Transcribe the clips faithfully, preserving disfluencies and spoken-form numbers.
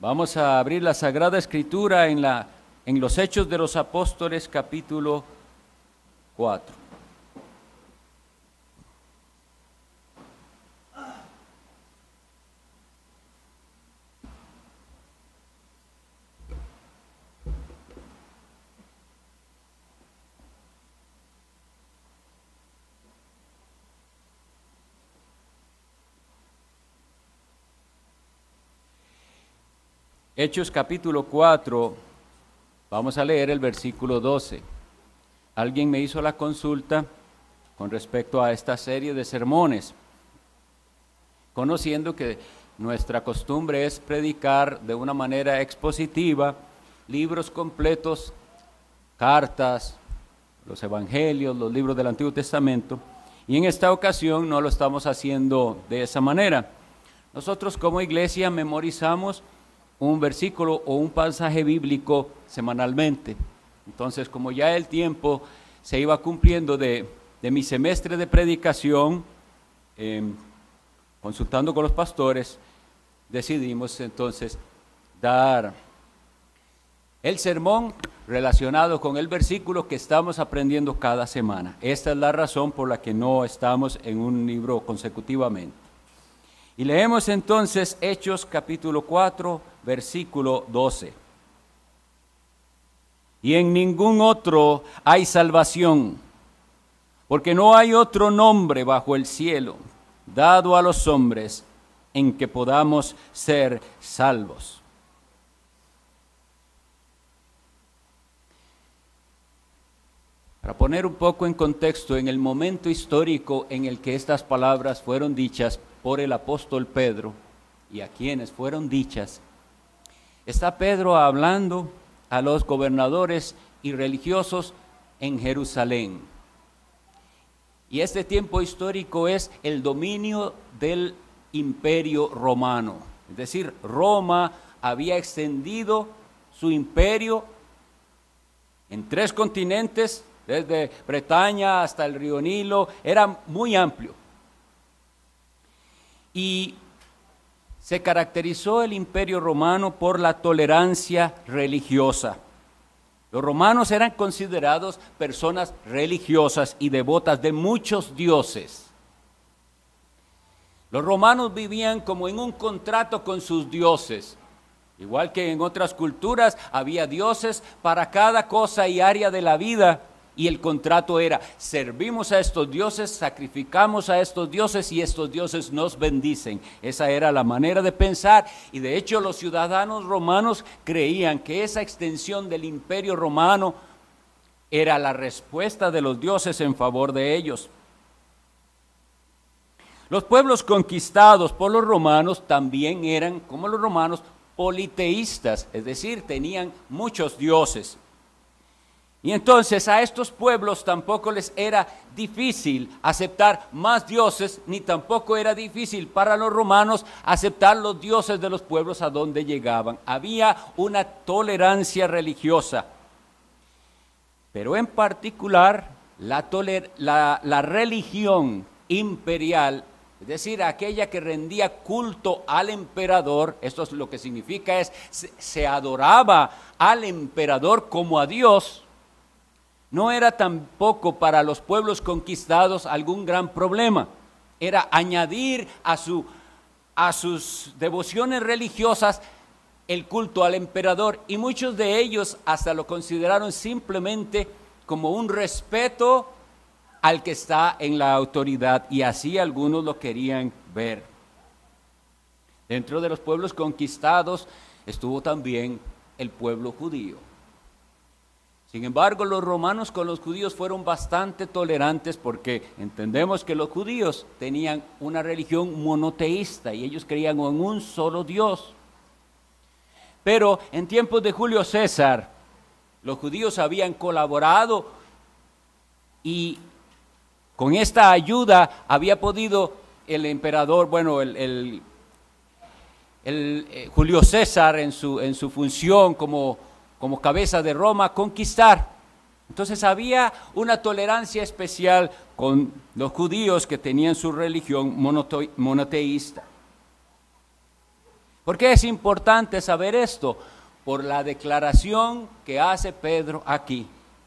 Vamos a abrir la Sagrada Escritura en, la, en los Hechos de los Apóstoles, capítulo cuatro. Hechos capítulo cuatro, vamos a leer el versículo doce. Alguien me hizo la consulta con respecto a esta serie de sermones, conociendo que nuestra costumbre es predicar de una manera expositiva libros completos, cartas, los evangelios, los libros del Antiguo Testamento, y en esta ocasión no lo estamos haciendo de esa manera. Nosotros como iglesia memorizamos un versículo o un pasaje bíblico semanalmente. Entonces, como ya el tiempo se iba cumpliendo de, de mi semestre de predicación, eh, consultando con los pastores, decidimos entonces dar el sermón relacionado con el versículo que estamos aprendiendo cada semana. Esta es la razón por la que no estamos en un libro consecutivamente. Y leemos entonces Hechos capítulo cuatro, versículo doce. Y en ningún otro hay salvación, porque no hay otro nombre bajo el cielo dado a los hombres en que podamos ser salvos. Para poner un poco en contexto, en el momento histórico en el que estas palabras fueron dichas por el apóstol Pedro, y a quienes fueron dichas, está Pedro hablando a los gobernadores y religiosos en Jerusalén. Y este tiempo histórico es el dominio del imperio romano. Es decir, Roma había extendido su imperio en tres continentes, desde Bretaña hasta el río Nilo, era muy amplio. Y se caracterizó el imperio romano por la tolerancia religiosa. Los romanos eran considerados personas religiosas y devotas de muchos dioses. Los romanos vivían como en un contrato con sus dioses. Igual que en otras culturas había dioses para cada cosa y área de la vida. Y el contrato era, servimos a estos dioses, sacrificamos a estos dioses y estos dioses nos bendicen. Esa era la manera de pensar, y de hecho los ciudadanos romanos creían que esa extensión del imperio romano era la respuesta de los dioses en favor de ellos. Los pueblos conquistados por los romanos también eran, como los romanos, politeístas, es decir, tenían muchos dioses. Y entonces a estos pueblos tampoco les era difícil aceptar más dioses, ni tampoco era difícil para los romanos aceptar los dioses de los pueblos a donde llegaban. Había una tolerancia religiosa, pero en particular la, toler la, la religión imperial, es decir, aquella que rendía culto al emperador. Esto es lo que significa, es se, se adoraba al emperador como a Dios. No era tampoco para los pueblos conquistados algún gran problema. Era añadir a, su, a sus devociones religiosas el culto al emperador, y muchos de ellos hasta lo consideraron simplemente como un respeto al que está en la autoridad, y así algunos lo querían ver. Dentro de los pueblos conquistados estuvo también el pueblo judío. Sin embargo, los romanos con los judíos fueron bastante tolerantes, porque entendemos que los judíos tenían una religión monoteísta y ellos creían en un solo Dios. Pero en tiempos de Julio César, los judíos habían colaborado y con esta ayuda había podido el emperador, bueno, el, el, el eh, Julio César en su, en su función como como cabeza de Roma, conquistar. Entonces había una tolerancia especial con los judíos que tenían su religión monoteísta. ¿Por qué es importante saber esto? Por la declaración que hace Pedro aquí.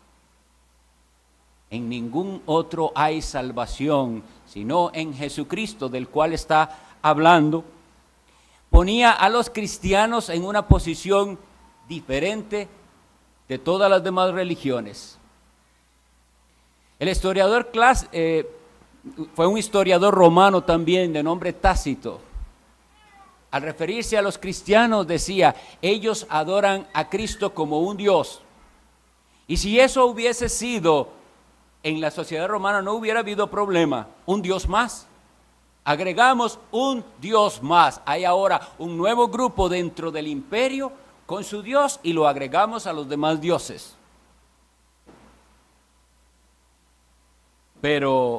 En ningún otro hay salvación, sino en Jesucristo, del cual está hablando. Ponía a los cristianos en una posición diferente de todas las demás religiones. El historiador Clas, eh, fue un historiador romano también de nombre Tácito. Al referirse a los cristianos decía, ellos adoran a Cristo como un Dios. Y si eso hubiese sido en la sociedad romana, no hubiera habido problema, un Dios más. Agregamos un Dios más. Hay ahora un nuevo grupo dentro del imperio con su Dios y lo agregamos a los demás dioses. Pero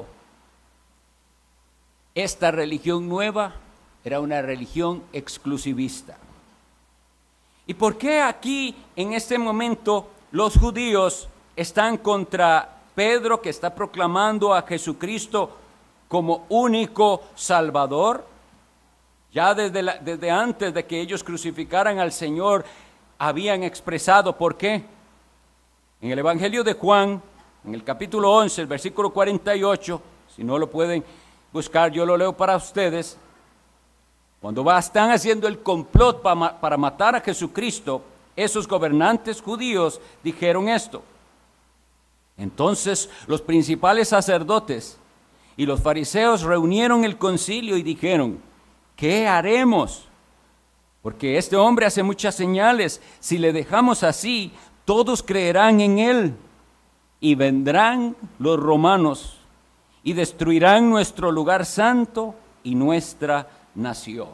esta religión nueva era una religión exclusivista. ¿Y por qué aquí, en este momento, los judíos están contra Pedro, que está proclamando a Jesucristo como único Salvador? Ya desde, la, desde antes de que ellos crucificaran al Señor, habían expresado por qué. En el Evangelio de Juan, en el capítulo once, el versículo cuarenta y ocho, si no lo pueden buscar, yo lo leo para ustedes. Cuando va, están haciendo el complot para, para matar a Jesucristo, esos gobernantes judíos dijeron esto. Entonces los principales sacerdotes y los fariseos reunieron el concilio y dijeron, ¿qué haremos? Porque este hombre hace muchas señales. Si le dejamos así, todos creerán en él. Y vendrán los romanos y destruirán nuestro lugar santo y nuestra nación.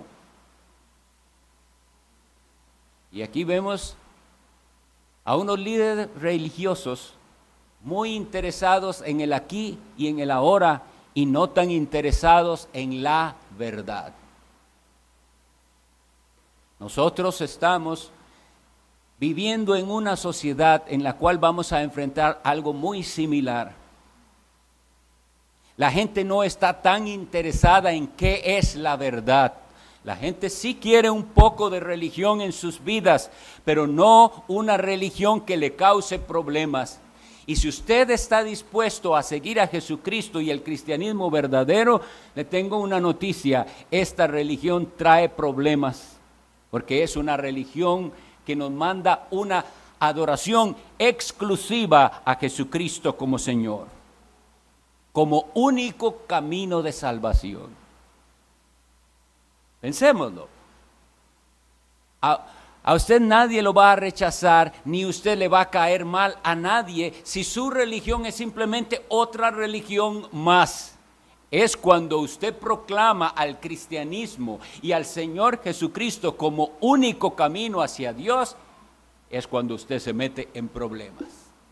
Y aquí vemos a unos líderes religiosos muy interesados en el aquí y en el ahora y no tan interesados en la verdad. Nosotros estamos viviendo en una sociedad en la cual vamos a enfrentar algo muy similar. La gente no está tan interesada en qué es la verdad. La gente sí quiere un poco de religión en sus vidas, pero no una religión que le cause problemas. Y si usted está dispuesto a seguir a Jesucristo y el cristianismo verdadero, le tengo una noticia: esta religión trae problemas, porque es una religión que nos manda una adoración exclusiva a Jesucristo como Señor, como único camino de salvación. Pensémoslo. A, a usted nadie lo va a rechazar, ni usted le va a caer mal a nadie si su religión es simplemente otra religión más. Es cuando usted proclama al cristianismo y al Señor Jesucristo como único camino hacia Dios, es cuando usted se mete en problemas.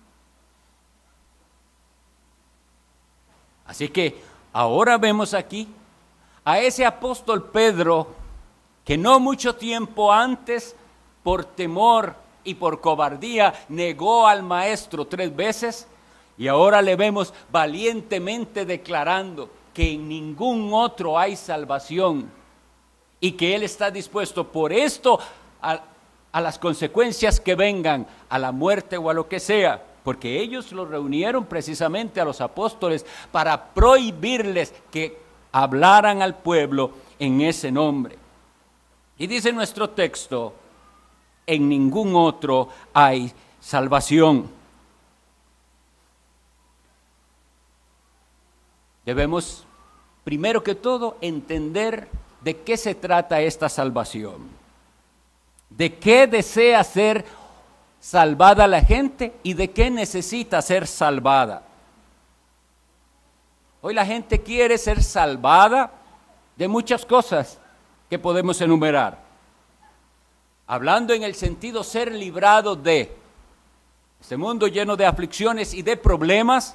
Así que ahora vemos aquí a ese apóstol Pedro, que no mucho tiempo antes, por temor y por cobardía, negó al maestro tres veces, y ahora le vemos valientemente declarando que en ningún otro hay salvación y que él está dispuesto por esto a, a las consecuencias que vengan, a la muerte o a lo que sea, porque ellos lo reunieron precisamente a los apóstoles para prohibirles que hablaran al pueblo en ese nombre. Y dice nuestro texto, en ningún otro hay salvación. Debemos, primero que todo, entender de qué se trata esta salvación. ¿De qué desea ser salvada la gente y de qué necesita ser salvada? Hoy la gente quiere ser salvada de muchas cosas que podemos enumerar. Hablando en el sentido ser librado de este mundo lleno de aflicciones y de problemas.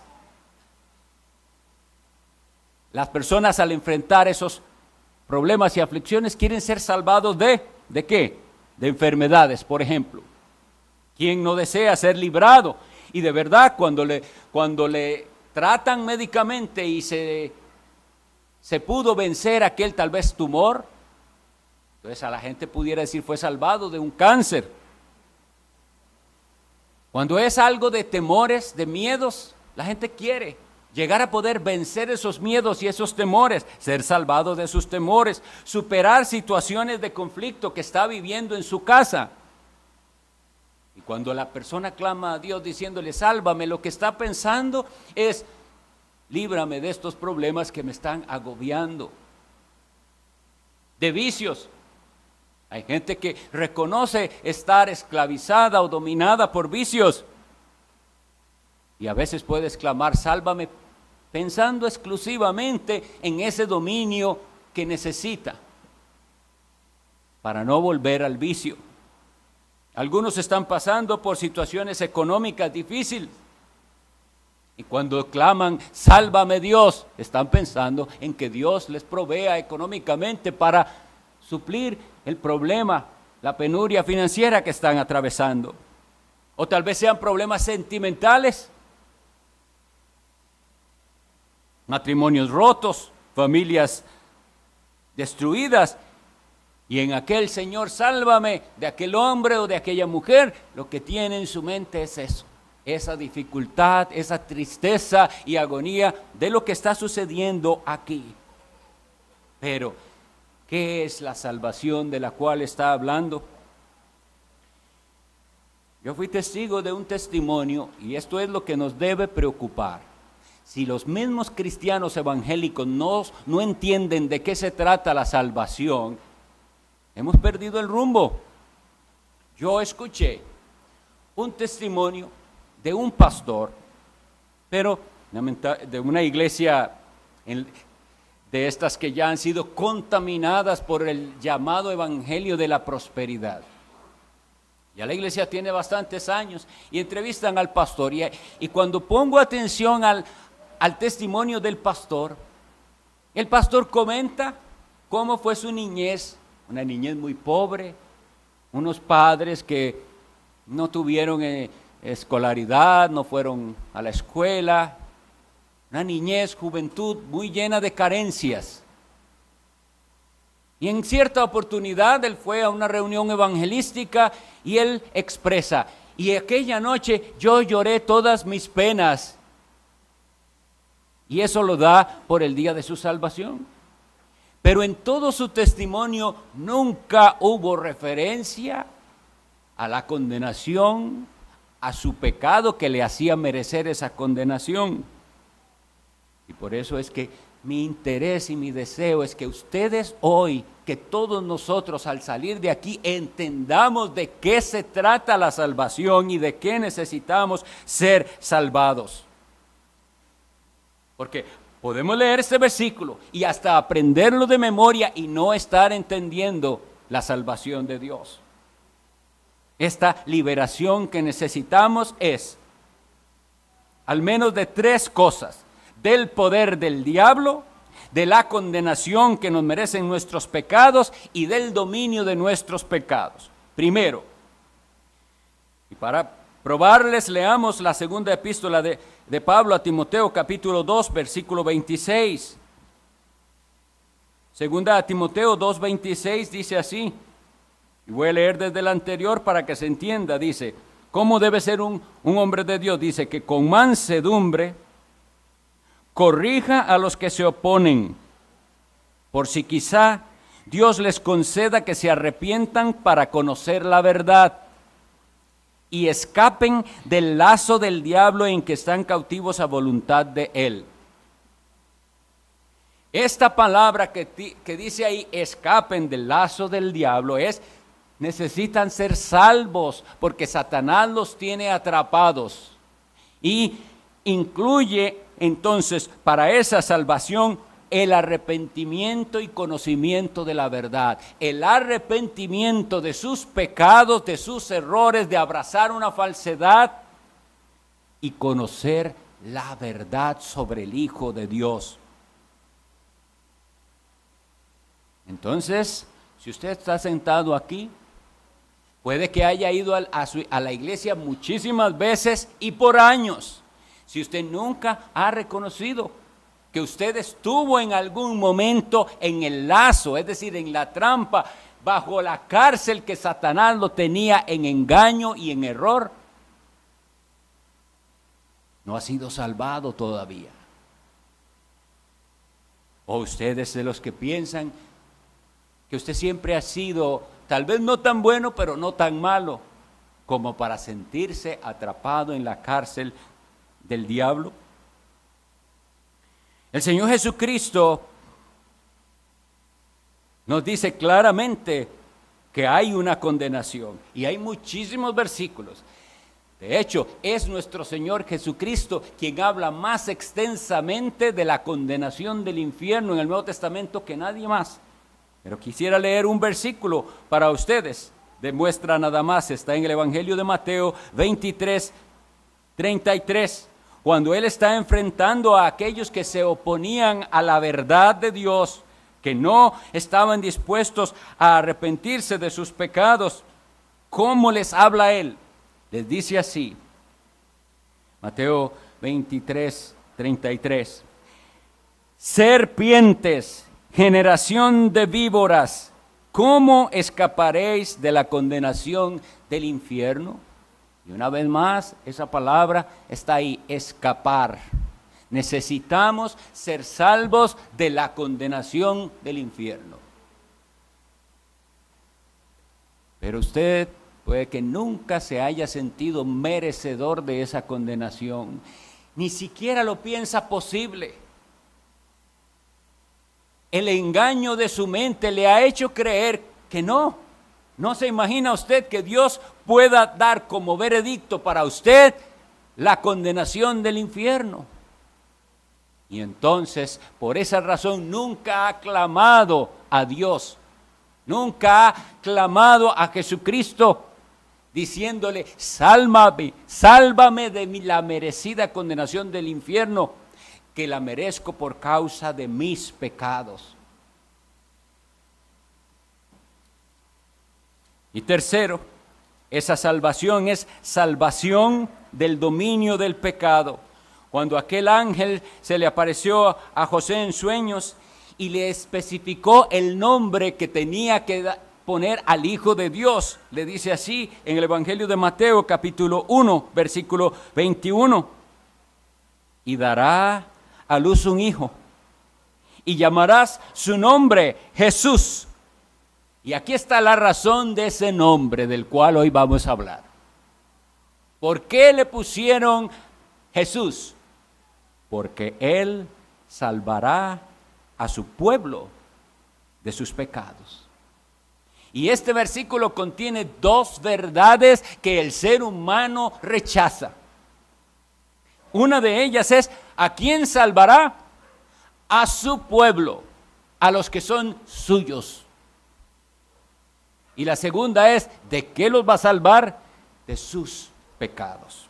Las personas, al enfrentar esos problemas y aflicciones, quieren ser salvados de, ¿de qué? De enfermedades, por ejemplo. ¿Quién no desea ser librado? Y de verdad, cuando le, cuando le tratan médicamente y se, se pudo vencer aquel tal vez tumor, Entonces a la gente pudiera decir, fue salvado de un cáncer. Cuando es algo de temores, de miedos, la gente quiere llegar a poder vencer esos miedos y esos temores, ser salvado de sus temores, superar situaciones de conflicto que está viviendo en su casa. Y cuando la persona clama a Dios diciéndole, sálvame, lo que está pensando es, líbrame de estos problemas que me están agobiando. De vicios. Hay gente que reconoce estar esclavizada o dominada por vicios. Y a veces puedes clamar, sálvame, pensando exclusivamente en ese dominio que necesita para no volver al vicio. Algunos están pasando por situaciones económicas difíciles. Y cuando claman, sálvame Dios, están pensando en que Dios les provea económicamente para suplir el problema, la penuria financiera que están atravesando. O tal vez sean problemas sentimentales, matrimonios rotos, familias destruidas. Y en aquel Señor, sálvame de aquel hombre o de aquella mujer, lo que tiene en su mente es eso. Esa dificultad, esa tristeza y agonía de lo que está sucediendo aquí. Pero, ¿qué es la salvación de la cual está hablando? Yo fui testigo de un testimonio y esto es lo que nos debe preocupar. Si los mismos cristianos evangélicos no, no entienden de qué se trata la salvación, hemos perdido el rumbo. Yo escuché un testimonio de un pastor, pero de una iglesia de estas que ya han sido contaminadas por el llamado evangelio de la prosperidad. Ya la iglesia tiene bastantes años y entrevistan al pastor y, y cuando pongo atención al, al testimonio del pastor, el pastor comenta cómo fue su niñez, una niñez muy pobre, unos padres que no tuvieron eh, escolaridad, no fueron a la escuela, una niñez, juventud muy llena de carencias. Y en cierta oportunidad él fue a una reunión evangelística y él expresa, y aquella noche yo lloré todas mis penas. Y eso lo da por el día de su salvación. Pero en todo su testimonio nunca hubo referencia a la condenación, a su pecado que le hacía merecer esa condenación. Y por eso es que mi interés y mi deseo es que ustedes hoy, que todos nosotros al salir de aquí entendamos de qué se trata la salvación y de qué necesitamos ser salvados. Porque podemos leer este versículo y hasta aprenderlo de memoria y no estar entendiendo la salvación de Dios. Esta liberación que necesitamos es al menos de tres cosas: del poder del diablo, de la condenación que nos merecen nuestros pecados y del dominio de nuestros pecados. Primero, y para probarles, leamos la segunda epístola de, de Pablo a Timoteo, capítulo dos, versículo veintiséis. Segunda a Timoteo dos, veintiséis dice así, y voy a leer desde el anterior para que se entienda. Dice, ¿cómo debe ser un, un hombre de Dios? Dice que con mansedumbre corrija a los que se oponen, por si quizá Dios les conceda que se arrepientan para conocer la verdad y escapen del lazo del diablo en que están cautivos a voluntad de él. Esta palabra que, que dice ahí, escapen del lazo del diablo, es necesitan ser salvos porque Satanás los tiene atrapados. Y incluye entonces para esa salvación el arrepentimiento y conocimiento de la verdad, el arrepentimiento de sus pecados, de sus errores, de abrazar una falsedad y conocer la verdad sobre el Hijo de Dios. Entonces, si usted está sentado aquí, puede que haya ido a, a, su, a la iglesia muchísimas veces y por años. Si usted nunca ha reconocido que usted estuvo en algún momento en el lazo, es decir, en la trampa bajo la cárcel que Satanás lo tenía en engaño y en error, no ha sido salvado todavía. O ustedes de los que piensan que usted siempre ha sido, tal vez no tan bueno, pero no tan malo, como para sentirse atrapado en la cárcel del diablo. El Señor Jesucristo nos dice claramente que hay una condenación, y hay muchísimos versículos. De hecho, es nuestro Señor Jesucristo quien habla más extensamente de la condenación del infierno en el Nuevo Testamento que nadie más. Pero quisiera leer un versículo para ustedes. Demuestra nada más, está en el Evangelio de Mateo veintitrés, treinta y tres, cuando Él está enfrentando a aquellos que se oponían a la verdad de Dios, que no estaban dispuestos a arrepentirse de sus pecados. ¿Cómo les habla Él? Les dice así, Mateo veintitrés, treinta y tres, serpientes, generación de víboras, ¿cómo escaparéis de la condenación del infierno? Y una vez más, esa palabra está ahí, escapar. Necesitamos ser salvos de la condenación del infierno. Pero usted puede que nunca se haya sentido merecedor de esa condenación, ni siquiera lo piensa posible. El engaño de su mente le ha hecho creer que no. No se imagina usted que Dios pueda dar como veredicto para usted la condenación del infierno. Y entonces, por esa razón, nunca ha clamado a Dios, nunca ha clamado a Jesucristo, diciéndole, sálvame, sálvame de mi, la merecida condenación del infierno, que la merezco por causa de mis pecados. Y tercero, esa salvación es salvación del dominio del pecado. Cuando aquel ángel se le apareció a José en sueños y le especificó el nombre que tenía que dar, poner al Hijo de Dios, le dice así en el Evangelio de Mateo capítulo uno, versículo veintiuno, y dará a luz un hijo, y llamarás su nombre Jesús. Y aquí está la razón de ese nombre del cual hoy vamos a hablar. ¿Por qué le pusieron Jesús? Porque Él salvará a su pueblo de sus pecados. Y este versículo contiene dos verdades que el ser humano rechaza. Una de ellas es, ¿a quién salvará? A su pueblo, a los que son suyos. Y la segunda es, ¿de qué los va a salvar? De sus pecados.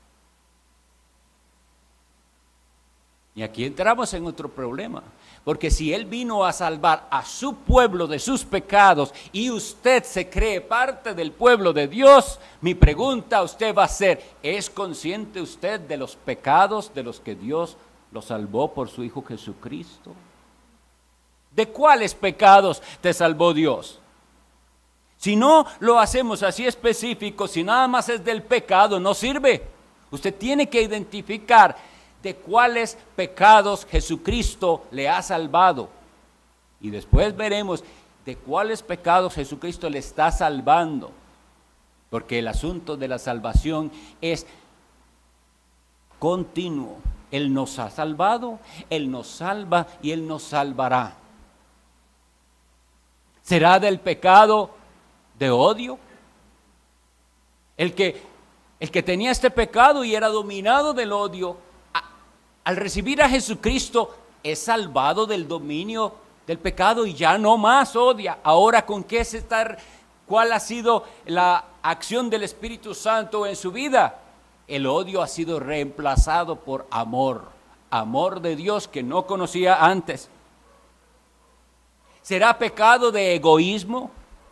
Y aquí entramos en otro problema. Porque si Él vino a salvar a su pueblo de sus pecados y usted se cree parte del pueblo de Dios, mi pregunta a usted va a ser, ¿es consciente usted de los pecados de los que Dios lo salvó por su Hijo Jesucristo? ¿De cuáles pecados te salvó Dios? Si no lo hacemos así específico, si nada más es del pecado, no sirve. Usted tiene que identificar de cuáles pecados Jesucristo le ha salvado. Y después veremos de cuáles pecados Jesucristo le está salvando. Porque el asunto de la salvación es continuo. Él nos ha salvado, Él nos salva y Él nos salvará. ¿Será del pecado de odio? El que, el que tenía este pecado y era dominado del odio, al recibir a Jesucristo es salvado del dominio del pecado y ya no más odia. Ahora, ¿con qué se está? ¿Cuál ha sido la acción del Espíritu Santo en su vida? El odio ha sido reemplazado por amor, amor de Dios que no conocía antes. ¿Será pecado de egoísmo?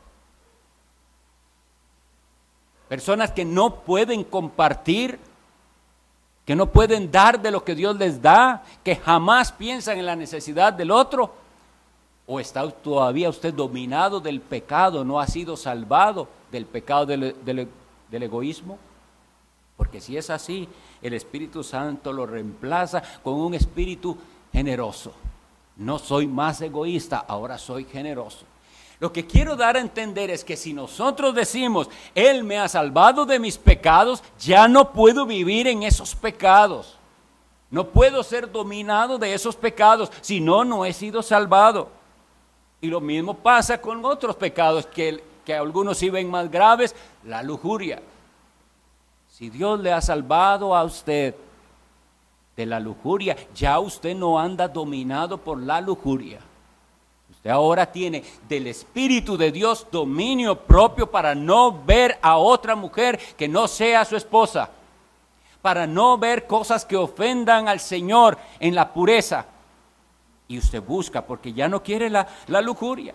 Personas que no pueden compartir, que no pueden dar de lo que Dios les da, que jamás piensan en la necesidad del otro. ¿O está todavía usted dominado del pecado? ¿No ha sido salvado del pecado del, del, del egoísmo? Porque si es así, el Espíritu Santo lo reemplaza con un espíritu generoso. No soy más egoísta, ahora soy generoso. Lo que quiero dar a entender es que si nosotros decimos, Él me ha salvado de mis pecados, ya no puedo vivir en esos pecados. No puedo ser dominado de esos pecados, si no, no he sido salvado. Y lo mismo pasa con otros pecados que, que algunos sí ven más graves, la lujuria. Si Dios le ha salvado a usted de la lujuria, ya usted no anda dominado por la lujuria. Usted ahora tiene del Espíritu de Dios dominio propio para no ver a otra mujer que no sea su esposa, para no ver cosas que ofendan al Señor en la pureza. Y usted busca porque ya no quiere la, la lujuria.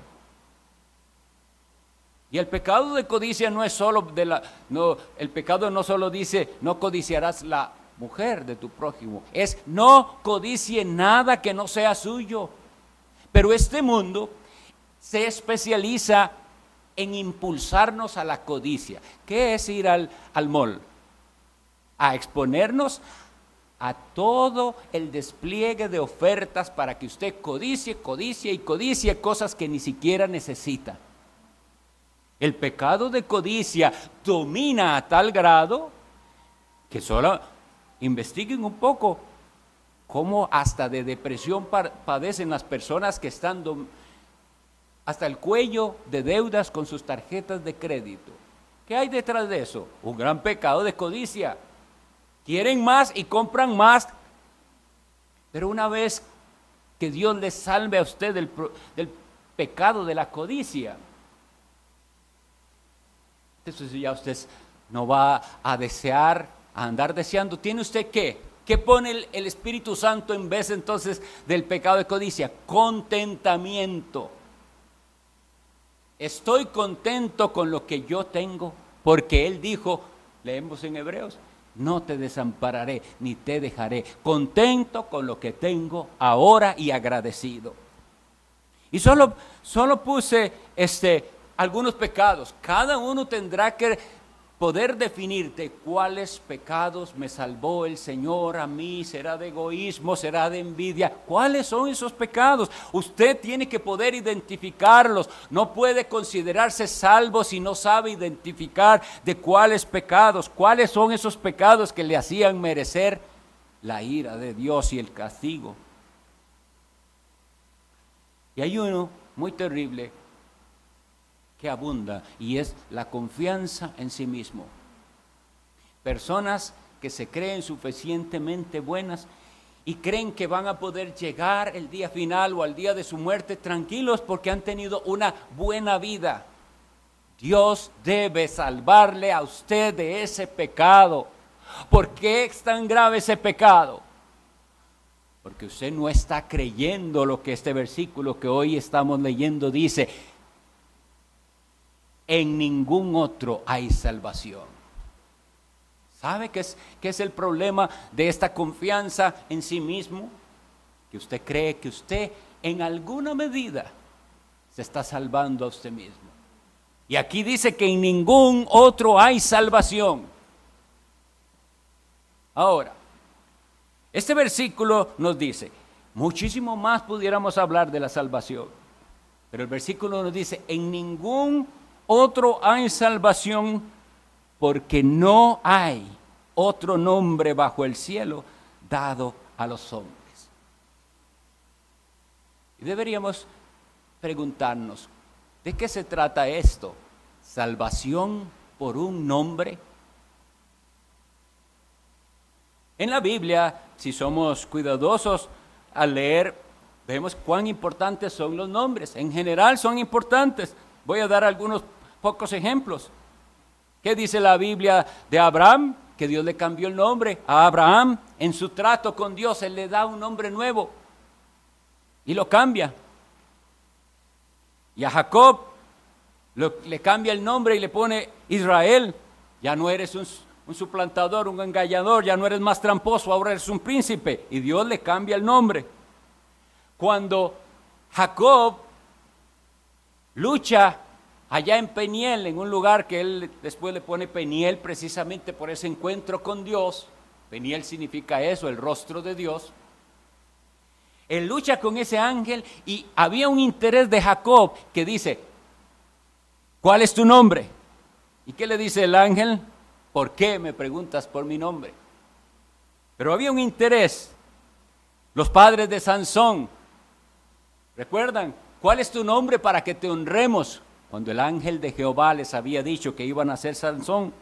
Y el pecado de codicia no es solo de la, no, el pecado no solo dice no codiciarás la mujer de tu prójimo, es no codicie nada que no sea suyo. Pero este mundo se especializa en impulsarnos a la codicia. ¿Qué es ir al, al mall? A exponernos a todo el despliegue de ofertas para que usted codicie, codicie y codicie cosas que ni siquiera necesita. El pecado de codicia domina a tal grado que solo investiguen un poco cómo hasta de depresión padecen las personas que están hasta el cuello de deudas con sus tarjetas de crédito. ¿Qué hay detrás de eso? Un gran pecado de codicia. Quieren más y compran más. Pero una vez que Dios les salve a usted del, del pecado de la codicia, entonces ya usted no va a desear, a andar deseando. ¿Tiene usted qué? ¿Qué pone el, el Espíritu Santo en vez entonces del pecado de codicia? Contentamiento. Estoy contento con lo que yo tengo, porque Él dijo, leemos en Hebreos, no te desampararé ni te dejaré, contento con lo que tengo ahora y agradecido. Y solo, solo puse este, algunos pecados. Cada uno tendrá que poder definirte cuáles pecados me salvó el Señor a mí. ¿Será de egoísmo? ¿Será de envidia? ¿Cuáles son esos pecados? Usted tiene que poder identificarlos. No puede considerarse salvo si no sabe identificar de cuáles pecados, cuáles son esos pecados que le hacían merecer la ira de Dios y el castigo. Y hay uno muy terrible que abunda, y es la confianza en sí mismo. Personas que se creen suficientemente buenas y creen que van a poder llegar el día final o al día de su muerte tranquilos porque han tenido una buena vida. Dios debe salvarle a usted de ese pecado. ¿Por qué es tan grave ese pecado? Porque usted no está creyendo lo que este versículo que hoy estamos leyendo dice. En ningún otro hay salvación. ¿Sabe qué es, qué es el problema de esta confianza en sí mismo? Que usted cree que usted en alguna medida se está salvando a usted mismo. Y aquí dice que en ningún otro hay salvación. Ahora, este versículo nos dice, muchísimo más pudiéramos hablar de la salvación. Pero el versículo nos dice, en ningún otro hay salvación, porque no hay otro nombre bajo el cielo dado a los hombres. Y deberíamos preguntarnos, ¿de qué se trata esto? ¿Salvación por un nombre? En la Biblia, si somos cuidadosos al leer, vemos cuán importantes son los nombres. En general son importantes. Voy a dar algunos pocos ejemplos. ¿Qué dice la Biblia de Abraham? Que Dios le cambió el nombre a Abraham. En su trato con Dios, Él le da un nombre nuevo y lo cambia. Y a Jacob lo, le cambia el nombre y le pone Israel. Ya no eres un, un suplantador, un engañador, ya no eres más tramposo, ahora eres un príncipe. Y Dios le cambia el nombre. Cuando Jacob lucha allá en Peniel, en un lugar que él después le pone Peniel precisamente por ese encuentro con Dios. Peniel significa eso, el rostro de Dios. Él lucha con ese ángel y había un interés de Jacob que dice, ¿cuál es tu nombre? ¿Y qué le dice el ángel? ¿Por qué me preguntas por mi nombre? Pero había un interés. Los padres de Sansón, ¿recuerdan? ¿Cuál es tu nombre para que te honremos? Cuando el ángel de Jehová les había dicho que iban a ser Sansón.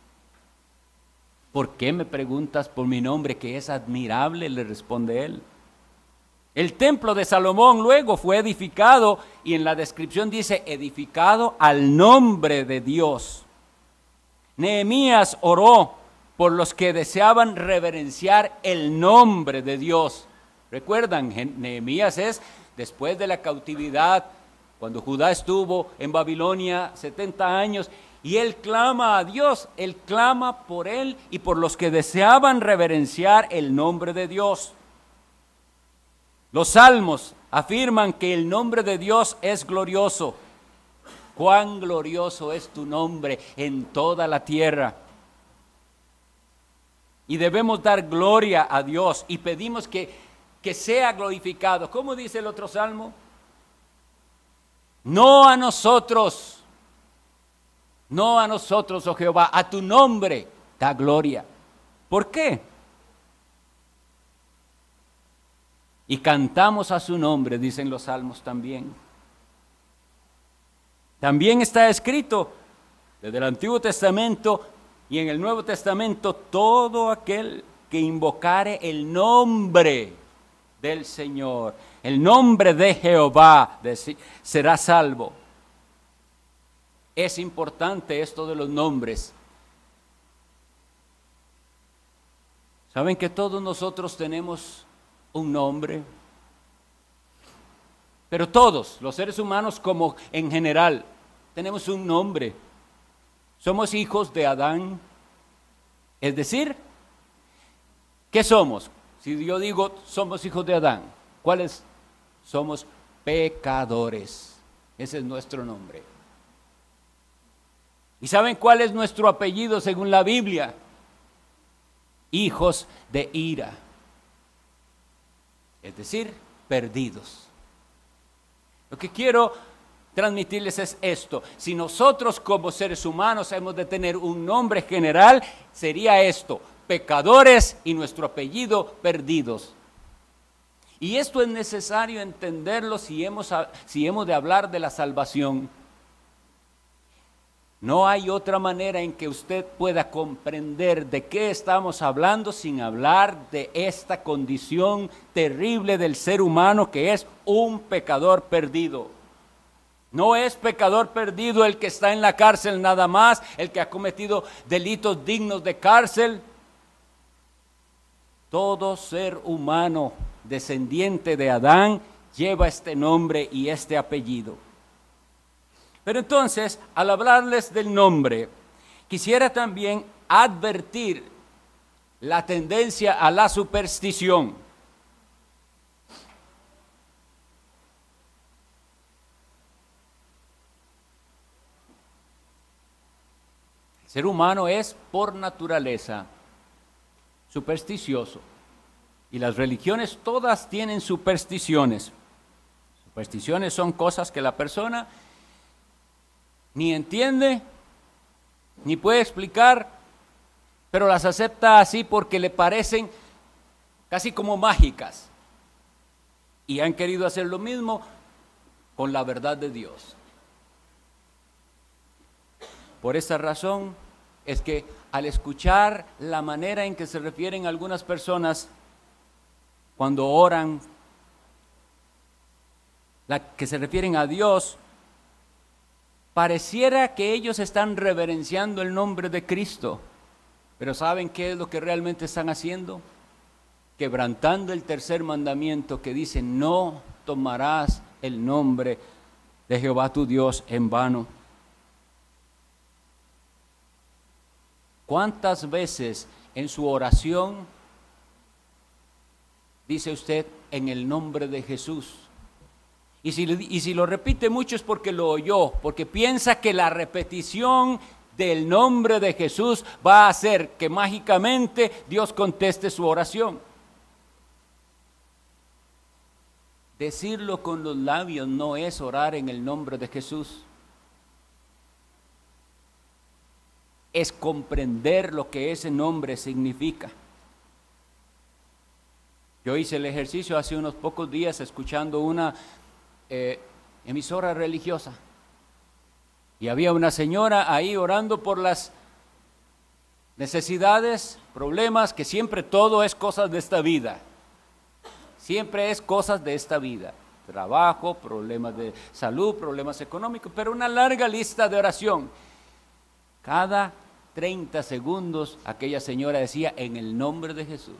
¿Por qué me preguntas por mi nombre que es admirable? Le responde él. El templo de Salomón luego fue edificado y en la descripción dice edificado al nombre de Dios. Nehemías oró por los que deseaban reverenciar el nombre de Dios. Recuerdan, Nehemías es después de la cautividad, cuando Judá estuvo en Babilonia setenta años, y él clama a Dios, él clama por él y por los que deseaban reverenciar el nombre de Dios. Los salmos afirman que el nombre de Dios es glorioso. Cuán glorioso es tu nombre en toda la tierra. Y debemos dar gloria a Dios y pedimos que, que sea glorificado. ¿Cómo dice el otro salmo? No a nosotros, no a nosotros, oh Jehová, a tu nombre da gloria. ¿Por qué? Y cantamos a su nombre, dicen los salmos también. También está escrito desde el Antiguo Testamento y en el Nuevo Testamento, todo aquel que invocare el nombre del Señor, el nombre de Jehová, será salvo. Es importante esto de los nombres. ¿Saben que todos nosotros tenemos un nombre? Pero todos, los seres humanos como en general, tenemos un nombre. Somos hijos de Adán. Es decir, ¿qué somos? Si yo digo somos hijos de Adán, ¿cuáles? Somos pecadores. Ese es nuestro nombre. ¿Y saben cuál es nuestro apellido según la Biblia? Hijos de ira. Es decir, perdidos. Lo que quiero transmitirles es esto. Si nosotros como seres humanos hemos de tener un nombre general, sería esto: pecadores y nuestro apellido perdidos. Y esto es necesario entenderlo si hemos, si hemos de hablar de la salvación. No hay otra manera en que usted pueda comprender de qué estamos hablando sin hablar de esta condición terrible del ser humano que es un pecador perdido. No es pecador perdido el que está en la cárcel nada más, el que ha cometido delitos dignos de cárcel. Todo ser humano descendiente de Adán lleva este nombre y este apellido. Pero entonces, al hablarles del nombre, quisiera también advertir la tendencia a la superstición. El ser humano es por naturaleza supersticioso. Y las religiones todas tienen supersticiones. Supersticiones son cosas que la persona ni entiende, ni puede explicar, pero las acepta así porque le parecen casi como mágicas. Y han querido hacer lo mismo con la verdad de Dios. Por esa razón es que al escuchar la manera en que se refieren algunas personas cuando oran, la que se refieren a Dios, pareciera que ellos están reverenciando el nombre de Cristo, pero ¿saben qué es lo que realmente están haciendo? Quebrantando el tercer mandamiento que dice: no tomarás el nombre de Jehová tu Dios en vano. ¿Cuántas veces en su oración dice usted en el nombre de Jesús? Y si, y si lo repite mucho es porque lo oyó, porque piensa que la repetición del nombre de Jesús va a hacer que mágicamente Dios conteste su oración. Decirlo con los labios no es orar en el nombre de Jesús. Es comprender lo que ese nombre significa. Yo hice el ejercicio hace unos pocos días escuchando una eh, emisora religiosa. Y había una señora ahí orando por las necesidades, problemas, que siempre todo es cosas de esta vida. Siempre es cosas de esta vida. Trabajo, problemas de salud, problemas económicos, pero una larga lista de oración. Cada treinta segundos aquella señora decía, en el nombre de Jesús.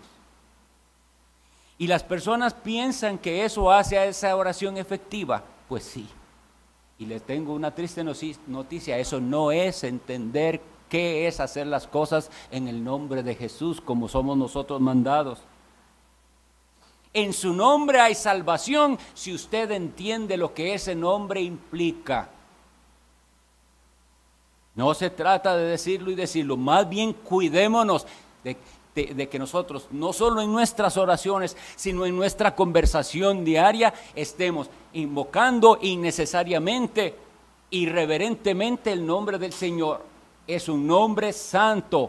Y las personas piensan que eso hace a esa oración efectiva. Pues sí. Y les tengo una triste noticia, eso no es entender qué es hacer las cosas en el nombre de Jesús como somos nosotros mandados. En su nombre hay salvación si usted entiende lo que ese nombre implica. No se trata de decirlo y decirlo, más bien cuidémonos de, de, de que nosotros, no solo en nuestras oraciones, sino en nuestra conversación diaria, estemos invocando innecesariamente, irreverentemente el nombre del Señor. Es un nombre santo.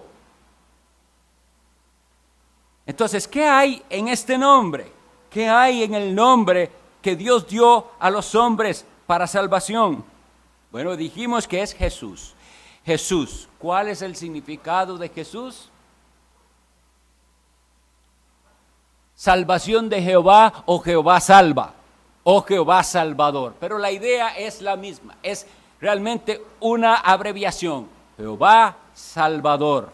Entonces, ¿qué hay en este nombre? ¿Qué hay en el nombre que Dios dio a los hombres para salvación? Bueno, dijimos que es Jesús. Jesús, ¿cuál es el significado de Jesús? Salvación de Jehová o Jehová salva o Jehová salvador. Pero la idea es la misma, es realmente una abreviación. Jehová salvador.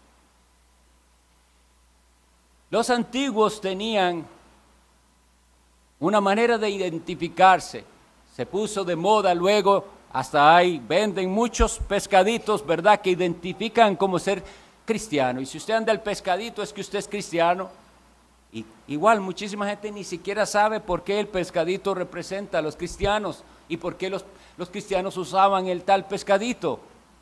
Los antiguos tenían una manera de identificarse. Se puso de moda luego. Hasta ahí venden muchos pescaditos, ¿verdad?, que identifican como ser cristiano. Y si usted anda el pescadito es que usted es cristiano. Y igual muchísima gente ni siquiera sabe por qué el pescadito representa a los cristianos y por qué los, los cristianos usaban el tal pescadito.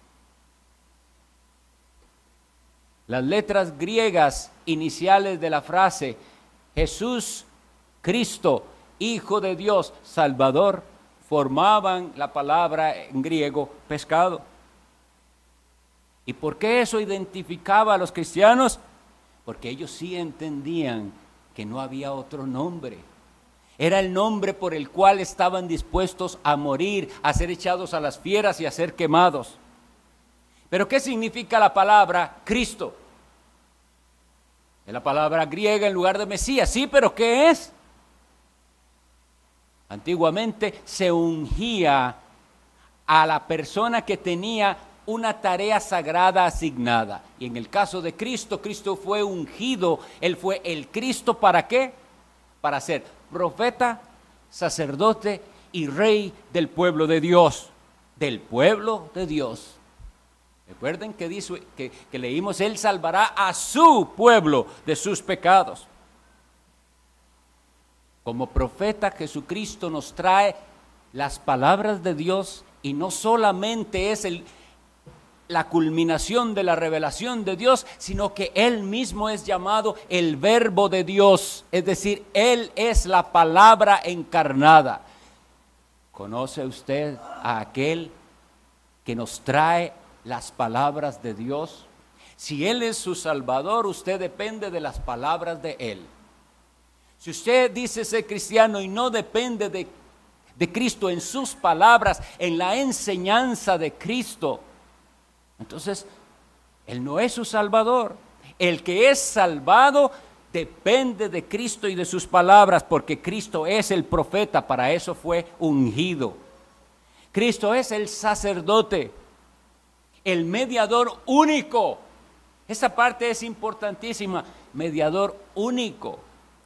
Las letras griegas iniciales de la frase Jesús, Cristo, Hijo de Dios, Salvador, formaban la palabra en griego pescado. ¿Y por qué eso identificaba a los cristianos? Porque ellos sí entendían que no había otro nombre. Era el nombre por el cual estaban dispuestos a morir, a ser echados a las fieras y a ser quemados. ¿Pero qué significa la palabra Cristo? Es la palabra griega en lugar de Mesías. Sí, pero ¿qué es? Antiguamente se ungía a la persona que tenía una tarea sagrada asignada. Y en el caso de Cristo, Cristo fue ungido. Él fue el Cristo, ¿para qué? Para ser profeta, sacerdote y rey del pueblo de Dios. Del pueblo de Dios. Recuerden que, dice, que, que leímos, Él salvará a su pueblo de sus pecados. Como profeta, Jesucristo nos trae las palabras de Dios y no solamente es el, la culminación de la revelación de Dios, sino que Él mismo es llamado el Verbo de Dios, es decir, Él es la palabra encarnada. ¿Conoce usted a aquel que nos trae las palabras de Dios? Si Él es su Salvador, usted depende de las palabras de Él. Si usted dice ser cristiano y no depende de, de Cristo en sus palabras, en la enseñanza de Cristo, entonces Él no es su Salvador. El que es salvado depende de Cristo y de sus palabras, porque Cristo es el profeta, para eso fue ungido. Cristo es el sacerdote, el mediador único. Esa parte es importantísima, mediador único.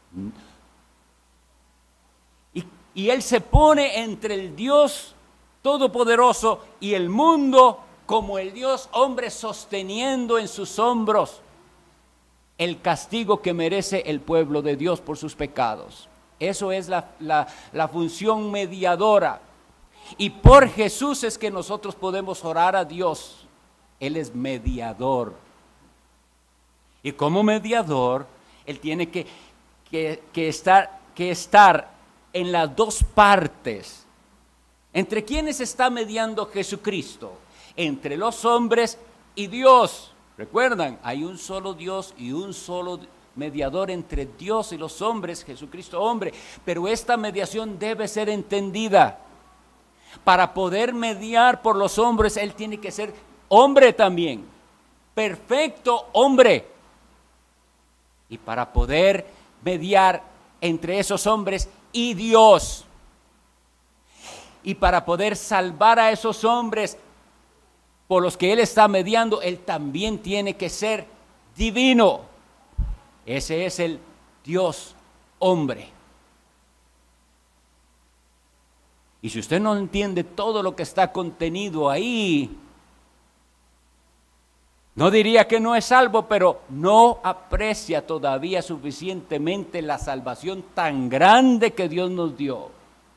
Y, y Él se pone entre el Dios Todopoderoso y el mundo como el Dios hombre, sosteniendo en sus hombros el castigo que merece el pueblo de Dios por sus pecados. Eso es la, la, la función mediadora. Y por Jesús es que nosotros podemos orar a Dios. Él es mediador. Y como mediador, Él tiene que, que, que, estar, que estar en las dos partes. ¿Entre quiénes está mediando Jesucristo? Entre los hombres y Dios. ¿Recuerdan? Hay un solo Dios y un solo mediador entre Dios y los hombres, Jesucristo hombre. Pero esta mediación debe ser entendida. Para poder mediar por los hombres, Él tiene que ser hombre también. Perfecto hombre. Y para poder mediar entre esos hombres y Dios. Y para poder salvar a esos hombres por los que Él está mediando, Él también tiene que ser divino. Ese es el Dios hombre. Y si usted no entiende todo lo que está contenido ahí, no diría que no es salvo, pero no aprecia todavía suficientemente la salvación tan grande que Dios nos dio.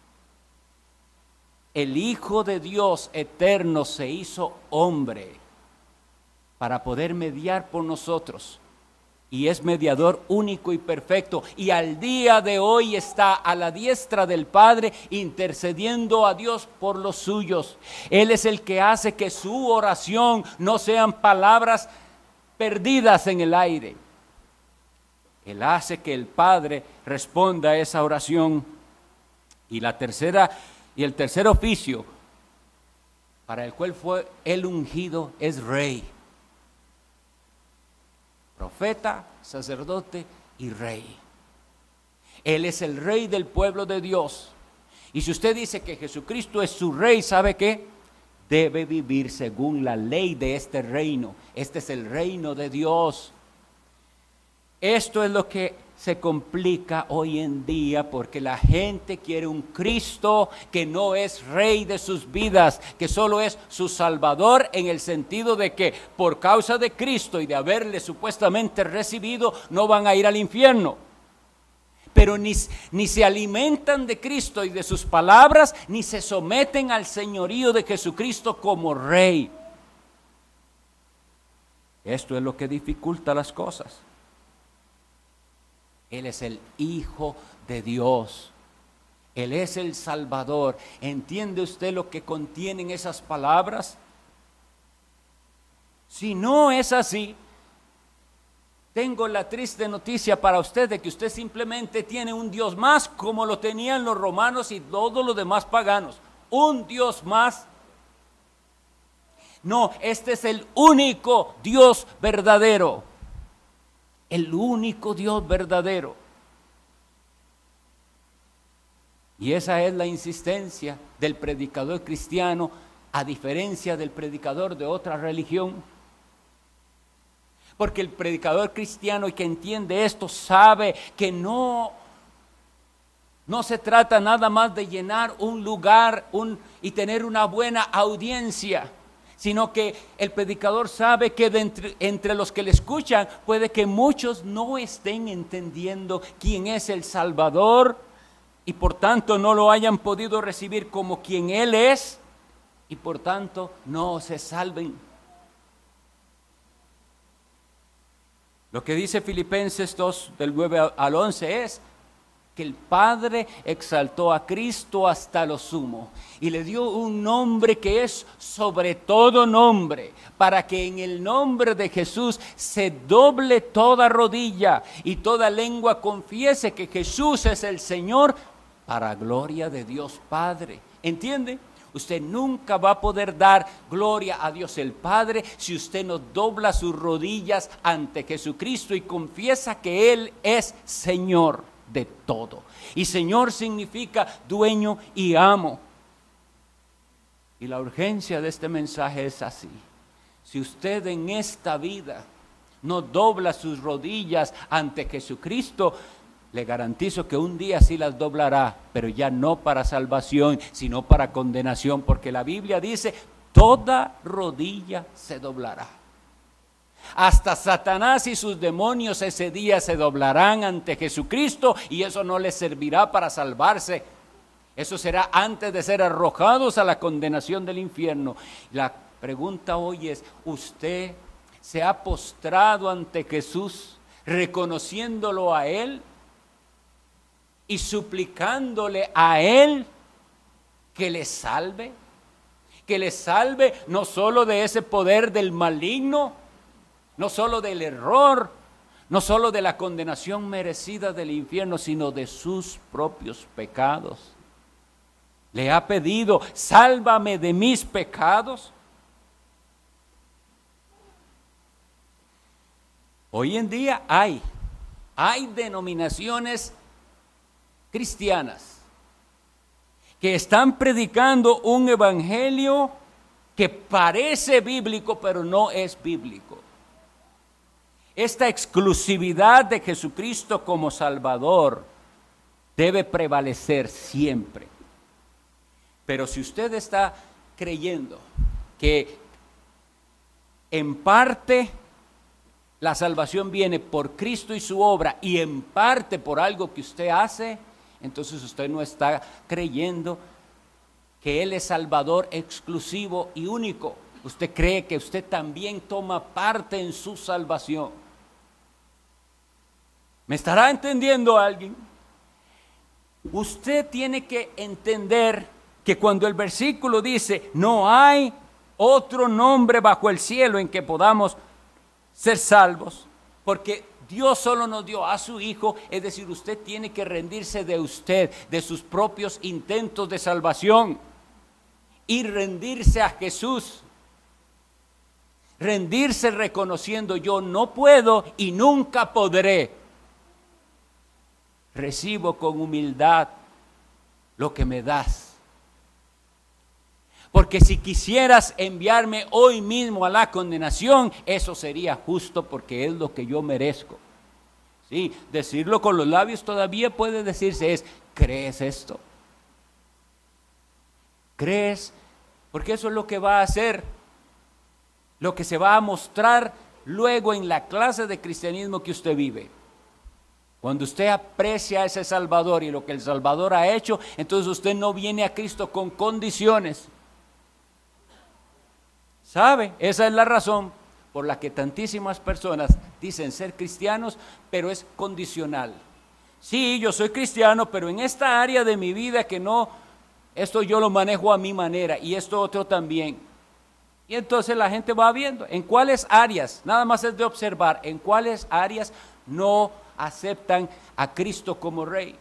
El Hijo de Dios eterno se hizo hombre para poder mediar por nosotros. Y es mediador único y perfecto. Y al día de hoy está a la diestra del Padre intercediendo a Dios por los suyos. Él es el que hace que su oración no sean palabras perdidas en el aire. Él hace que el Padre responda a esa oración. Y la tercera y el tercer oficio para el cual fue el ungido es rey. Profeta, sacerdote y rey. Él es el rey del pueblo de Dios. Y si usted dice que Jesucristo es su rey, ¿sabe qué? Debe vivir según la ley de este reino. Este es el reino de Dios. Esto es lo que se complica hoy en día porque la gente quiere un Cristo que no es rey de sus vidas, que solo es su salvador en el sentido de que por causa de Cristo y de haberle supuestamente recibido no van a ir al infierno. Pero ni, ni se alimentan de Cristo y de sus palabras, ni se someten al señorío de Jesucristo como rey. Esto es lo que dificulta las cosas. Él es el Hijo de Dios. Él es el Salvador. ¿Entiende usted lo que contienen esas palabras? Si no es así, tengo la triste noticia para usted de que usted simplemente tiene un Dios más como lo tenían los romanos y todos los demás paganos. Un Dios más. No, este es el único Dios verdadero. El único Dios verdadero. Y esa es la insistencia del predicador cristiano, a diferencia del predicador de otra religión. Porque el predicador cristiano y que entiende esto sabe que no, no se trata nada más de llenar un lugar un, y tener una buena audiencia, sino que el predicador sabe que de entre, entre los que le escuchan puede que muchos no estén entendiendo quién es el Salvador y por tanto no lo hayan podido recibir como quien Él es y por tanto no se salven. Lo que dice Filipenses dos del nueve al once es que el Padre exaltó a Cristo hasta lo sumo y le dio un nombre que es sobre todo nombre, para que en el nombre de Jesús se doble toda rodilla y toda lengua confiese que Jesús es el Señor, para gloria de Dios Padre. ¿Entiende? Usted nunca va a poder dar gloria a Dios el Padre si usted no dobla sus rodillas ante Jesucristo y confiesa que Él es Señor de todo. Y Señor significa dueño y amo. Y la urgencia de este mensaje es así. Si usted en esta vida no dobla sus rodillas ante Jesucristo, le garantizo que un día sí las doblará, pero ya no para salvación, sino para condenación, porque la Biblia dice, toda rodilla se doblará. Hasta Satanás y sus demonios ese día se doblarán ante Jesucristo y eso no les servirá para salvarse. Eso será antes de ser arrojados a la condenación del infierno. La pregunta hoy es, ¿usted se ha postrado ante Jesús reconociéndolo a Él y suplicándole a Él que le salve? Que le salve no solo de ese poder del maligno, no solo del error, no solo de la condenación merecida del infierno, sino de sus propios pecados. Le ha pedido, sálvame de mis pecados. Hoy en día hay, hay denominaciones cristianas que están predicando un evangelio que parece bíblico, pero no es bíblico. Esta exclusividad de Jesucristo como Salvador debe prevalecer siempre. Pero si usted está creyendo que en parte la salvación viene por Cristo y su obra y en parte por algo que usted hace, entonces usted no está creyendo que Él es Salvador exclusivo y único. Usted cree que usted también toma parte en su salvación. ¿Me estará entendiendo alguien? Usted tiene que entender que cuando el versículo dice, no hay otro nombre bajo el cielo en que podamos ser salvos, porque Dios solo nos dio a su Hijo, es decir, usted tiene que rendirse de usted, de sus propios intentos de salvación y rendirse a Jesús. Rendirse reconociendo, yo no puedo y nunca podré. Recibo con humildad lo que me das. Porque si quisieras enviarme hoy mismo a la condenación, eso sería justo porque es lo que yo merezco. Sí, decirlo con los labios todavía puede decirse es, ¿crees esto? ¿Crees? Porque eso es lo que va a hacer, lo que se va a mostrar luego en la clase de cristianismo que usted vive. Cuando usted aprecia a ese Salvador y lo que el Salvador ha hecho, entonces usted no viene a Cristo con condiciones. ¿Sabe? Esa es la razón por la que tantísimas personas dicen ser cristianos, pero es condicional. Sí, yo soy cristiano, pero en esta área de mi vida que no, esto yo lo manejo a mi manera y esto otro también. Y entonces la gente va viendo en cuáles áreas, nada más es de observar, en cuáles áreas no aceptan a Cristo como Rey.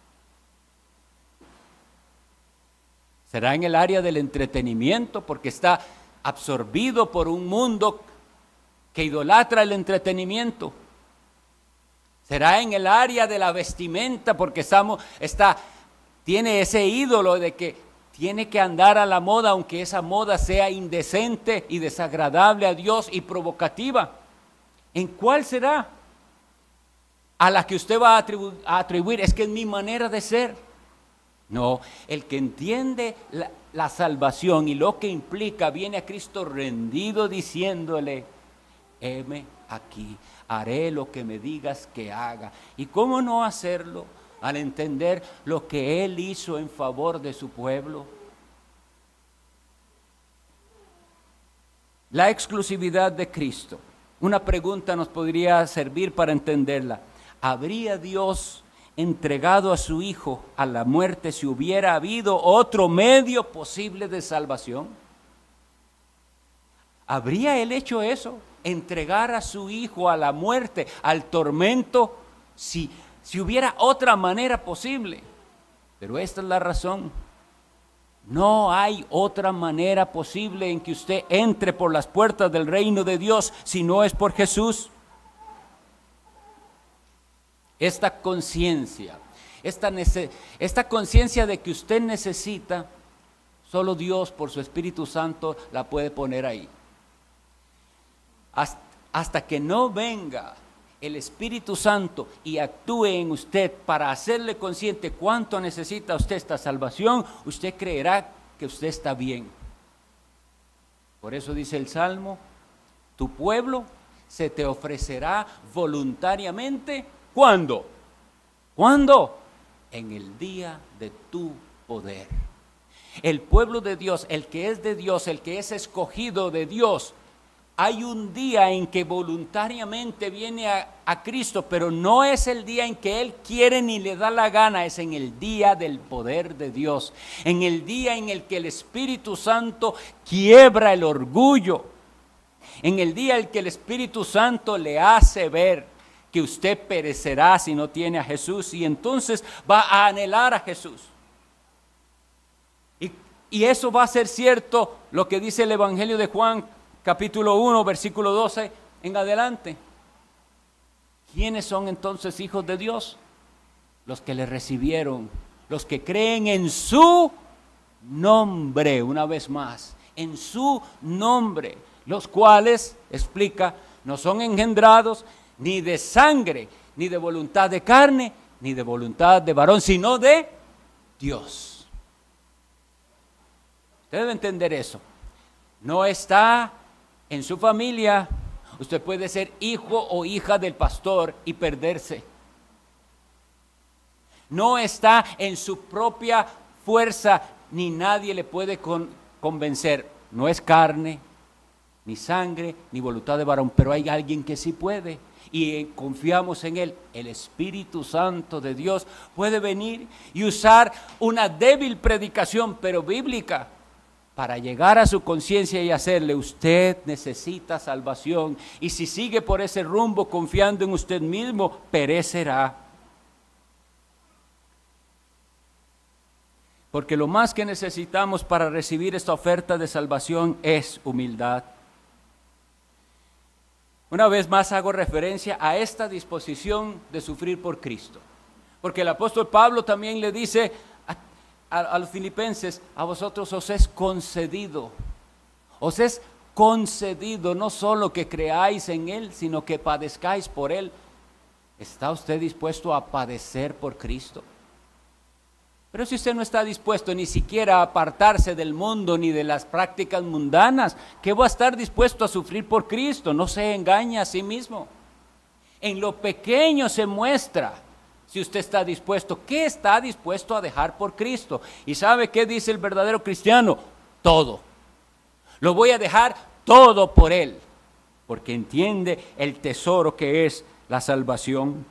¿Será en el área del entretenimiento porque está absorbido por un mundo que idolatra el entretenimiento? ¿Será en el área de la vestimenta porque estamos, está, tiene ese ídolo de que tiene que andar a la moda aunque esa moda sea indecente y desagradable a Dios y provocativa? ¿En cuál será? A la que usted va a, atribu a atribuir, es que es mi manera de ser. No, el que entiende la, la salvación y lo que implica, viene a Cristo rendido diciéndole, heme aquí, haré lo que me digas que haga. ¿Y cómo no hacerlo? Al entender lo que Él hizo en favor de su pueblo. La exclusividad de Cristo. Una pregunta nos podría servir para entenderla. ¿Habría Dios entregado a su Hijo a la muerte si hubiera habido otro medio posible de salvación? ¿Habría Él hecho eso? Entregar a su Hijo a la muerte, al tormento, si, si hubiera otra manera posible. Pero esta es la razón. No hay otra manera posible en que usted entre por las puertas del reino de Dios si no es por Jesús. Esta conciencia, esta, esta conciencia de que usted necesita, solo Dios por su Espíritu Santo la puede poner ahí. Hasta, hasta que no venga el Espíritu Santo y actúe en usted para hacerle consciente cuánto necesita usted esta salvación, usted creerá que usted está bien. Por eso dice el Salmo, tu pueblo se te ofrecerá voluntariamente. ¿Cuándo? ¿Cuándo? En el día de tu poder. El pueblo de Dios, el que es de Dios, el que es escogido de Dios, hay un día en que voluntariamente viene a, a Cristo, pero no es el día en que Él quiere ni le da la gana, es en el día del poder de Dios, en el día en el que el Espíritu Santo quiebra el orgullo, en el día en que el Espíritu Santo le hace ver que usted perecerá si no tiene a Jesús, y entonces va a anhelar a Jesús. Y, y eso va a ser cierto lo que dice el Evangelio de Juan, capítulo uno, versículo doce en adelante. ¿Quiénes son entonces hijos de Dios? Los que le recibieron, los que creen en su nombre, una vez más, en su nombre, los cuales, explica, no son engendrados ni de sangre, ni de voluntad de carne, ni de voluntad de varón, sino de Dios. Usted debe entender eso. No está en su familia. Usted puede ser hijo o hija del pastor y perderse. No está en su propia fuerza, ni nadie le puede con, convencer. No es carne, ni sangre, ni voluntad de varón, pero hay alguien que sí puede. Y confiamos en Él. El Espíritu Santo de Dios puede venir y usar una débil predicación, pero bíblica, para llegar a su conciencia y hacerle: usted necesita salvación, y si sigue por ese rumbo confiando en usted mismo, perecerá. Porque lo más que necesitamos para recibir esta oferta de salvación es humildad. Una vez más hago referencia a esta disposición de sufrir por Cristo, porque el apóstol Pablo también le dice A, a los filipenses: a vosotros os es concedido, os es concedido no solo que creáis en Él, sino que padezcáis por Él. ¿Está usted dispuesto a padecer por Cristo? Pero si usted no está dispuesto ni siquiera a apartarse del mundo ni de las prácticas mundanas, ¿qué va a estar dispuesto a sufrir por Cristo? No se engaña a sí mismo. En lo pequeño se muestra si usted está dispuesto. ¿Qué está dispuesto a dejar por Cristo? ¿Y sabe qué dice el verdadero cristiano? Todo. Lo voy a dejar todo por Él, porque entiende el tesoro que es la salvación.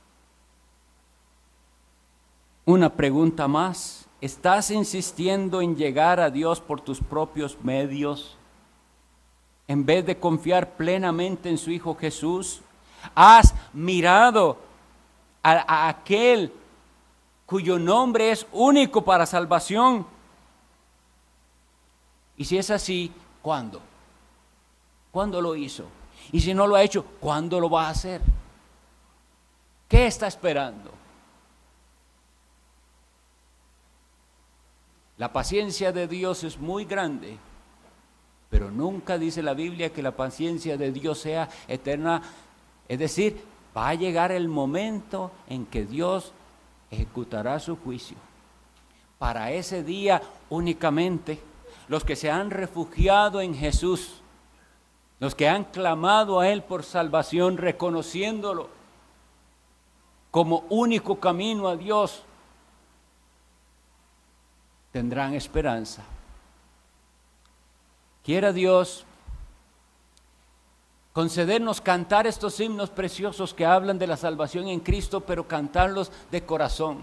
Una pregunta más: ¿estás insistiendo en llegar a Dios por tus propios medios, en vez de confiar plenamente en su Hijo Jesús? ¿Has mirado a, a aquel cuyo nombre es único para salvación? Y si es así, ¿cuándo? ¿Cuándo lo hizo? Y si no lo ha hecho, ¿cuándo lo va a hacer? ¿Qué está esperando? La paciencia de Dios es muy grande, pero nunca dice la Biblia que la paciencia de Dios sea eterna. Es decir, va a llegar el momento en que Dios ejecutará su juicio. Para ese día únicamente los que se han refugiado en Jesús, los que han clamado a Él por salvación, reconociéndolo como único camino a Dios, tendrán esperanza. Quiera Dios concedernos cantar estos himnos preciosos que hablan de la salvación en Cristo, pero cantarlos de corazón.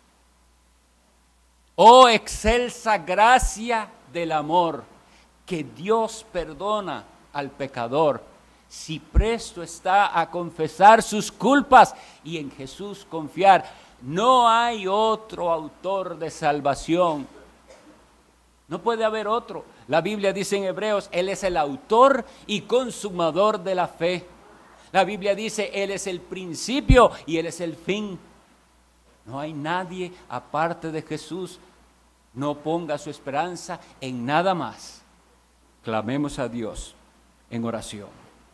Oh excelsa gracia del amor, que Dios perdona al pecador si presto está a confesar sus culpas y en Jesús confiar. No hay otro autor de salvación. No puede haber otro. La Biblia dice en Hebreos: Él es el autor y consumador de la fe. La Biblia dice: Él es el principio y Él es el fin. No hay nadie aparte de Jesús. No ponga su esperanza en nada más. Clamemos a Dios en oración.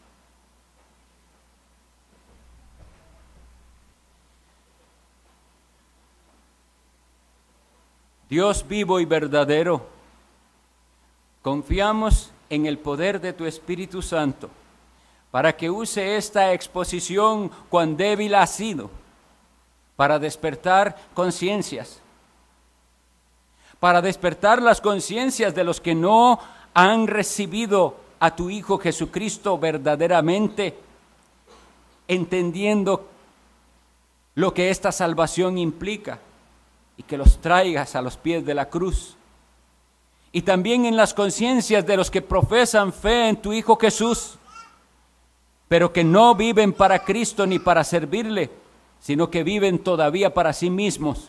Dios vivo y verdadero, confiamos en el poder de tu Espíritu Santo para que use esta exposición cuán débil ha sido, para despertar conciencias, para despertar las conciencias de los que no han recibido a tu Hijo Jesucristo verdaderamente, entendiendo lo que esta salvación implica, y que los traigas a los pies de la cruz. Y también en las conciencias de los que profesan fe en tu Hijo Jesús, pero que no viven para Cristo ni para servirle, sino que viven todavía para sí mismos.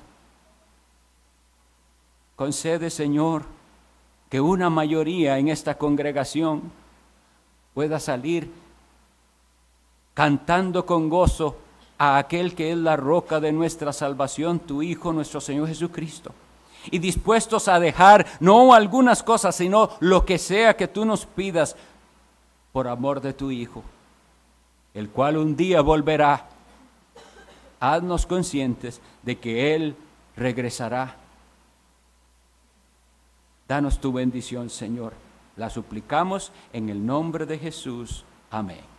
Concede, Señor, que una mayoría en esta congregación pueda salir cantando con gozo a aquel que es la roca de nuestra salvación, tu Hijo, nuestro Señor Jesucristo, y dispuestos a dejar no algunas cosas, sino lo que sea que tú nos pidas por amor de tu Hijo, el cual un día volverá. Haznos conscientes de que Él regresará. Danos tu bendición, Señor. La suplicamos en el nombre de Jesús. Amén.